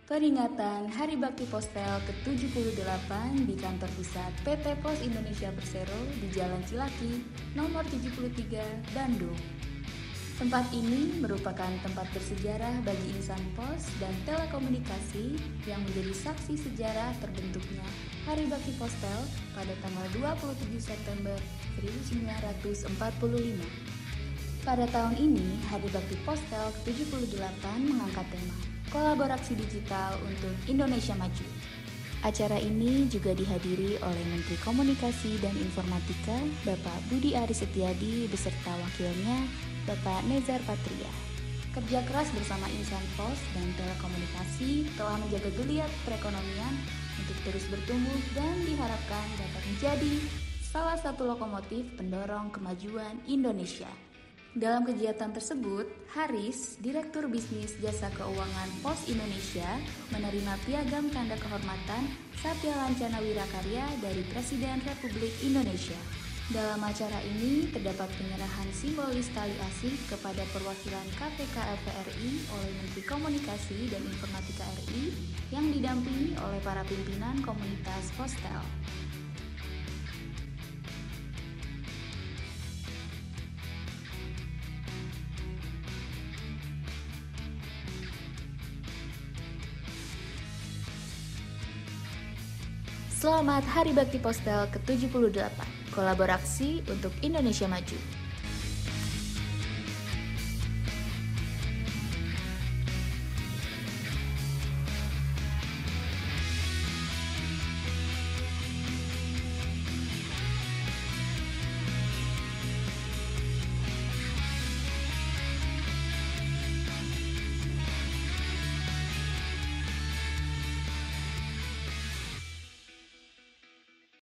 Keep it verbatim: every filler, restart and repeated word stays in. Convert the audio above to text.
Peringatan Hari Bakti Postel ke tujuh puluh delapan di kantor pusat P T Pos Indonesia Persero di Jalan Cilaki, nomor tujuh puluh tiga, Bandung. Tempat ini merupakan tempat bersejarah bagi insan pos dan telekomunikasi yang menjadi saksi sejarah terbentuknya Hari Bakti Postel pada tanggal dua puluh tujuh September seribu sembilan ratus empat puluh lima. Pada tahun ini, Hari Bakti Postel ke tujuh puluh delapan mengangkat tema Kolaborasi Digital untuk Indonesia Maju. Acara ini juga dihadiri oleh Menteri Komunikasi dan Informatika, Bapak Budi Aris Setiadi beserta wakilnya, Bapak Nezar Patria. Kerja keras bersama insan pos dan telekomunikasi telah menjaga geliat perekonomian untuk terus bertumbuh dan diharapkan dapat menjadi salah satu lokomotif pendorong kemajuan Indonesia. Dalam kegiatan tersebut, Haris, Direktur Bisnis Jasa Keuangan Pos Indonesia, menerima piagam tanda kehormatan Satya Lancana Wirakarya dari Presiden Republik Indonesia. Dalam acara ini terdapat penyerahan simbolis tali asih kepada perwakilan K P K L P R I oleh Menteri Komunikasi dan Informatika R I yang didampingi oleh para pimpinan komunitas Postel. Selamat Hari Bakti Postel ke tujuh puluh delapan. Kolaborasi untuk Indonesia Maju.